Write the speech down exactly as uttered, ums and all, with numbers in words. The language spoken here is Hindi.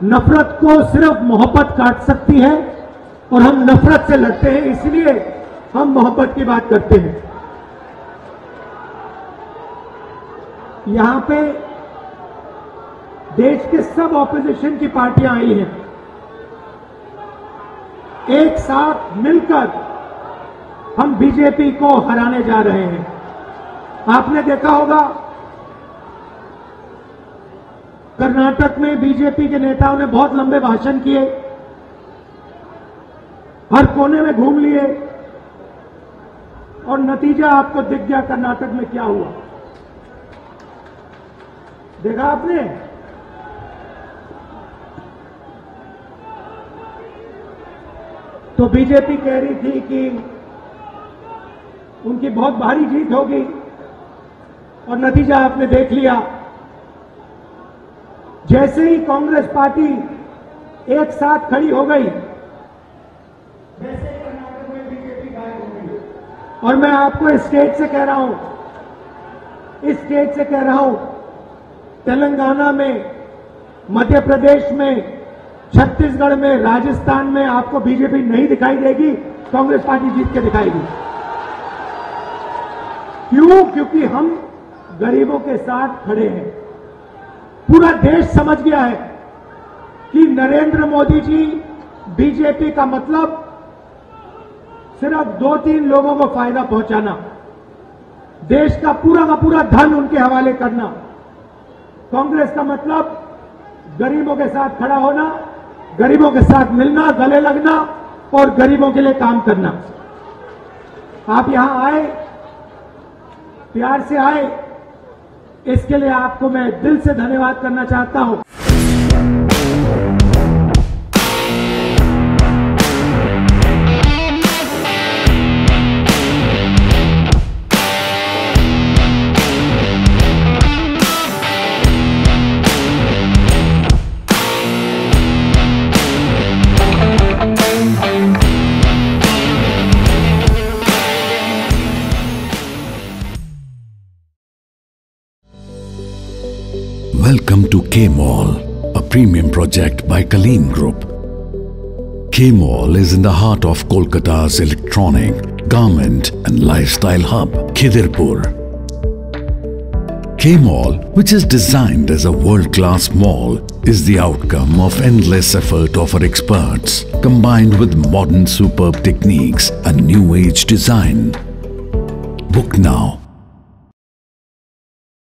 नफरत को सिर्फ मोहब्बत काट सकती है और हम नफरत से लड़ते हैं, इसलिए हम मोहब्बत की बात करते हैं। यहां पे देश के सब ऑपोजिशन की पार्टियां आई हैं, एक साथ मिलकर हम बीजेपी को हराने जा रहे हैं। आपने देखा होगा कर्नाटक में बीजेपी के नेताओं ने बहुत लंबे भाषण किए, हर कोने में घूम लिए और नतीजा आपको दिख गया कर्नाटक में क्या हुआ। देखा आपने? तो बीजेपी कह रही थी कि उनकी बहुत भारी जीत होगी और नतीजा आपने देख लिया। जैसे ही कांग्रेस पार्टी एक साथ खड़ी हो गई, वैसे कर्नाटक में बीजेपी गायब हो गई। और मैं आपको इस स्टेज से कह रहा हूं, इस स्टेज से कह रहा हूं, तेलंगाना में, मध्य प्रदेश में, छत्तीसगढ़ में, राजस्थान में आपको बीजेपी नहीं दिखाई देगी, कांग्रेस पार्टी जीत के दिखाएगी। क्यों? क्योंकि हम गरीबों के साथ खड़े हैं। पूरा देश समझ गया है कि नरेंद्र मोदी जी, बीजेपी का मतलब सिर्फ दो तीन लोगों को फायदा पहुंचाना, देश का पूरा का पूरा धन उनके हवाले करना। कांग्रेस का मतलब गरीबों के साथ खड़ा होना, गरीबों के साथ मिलना, गले लगना और गरीबों के लिए काम करना। आप यहां आए, प्यार से आए, इसके लिए आपको मैं दिल से धन्यवाद करना चाहता हूं। Welcome to K-Mall, a premium project by Kaleen Group. K-Mall is in the heart of Kolkata's electronic, garment and lifestyle hub, Khidirpur. K-Mall, which is designed as a world-class mall, is the outcome of endless effort of our experts, combined with modern superb techniques and new age design. Book now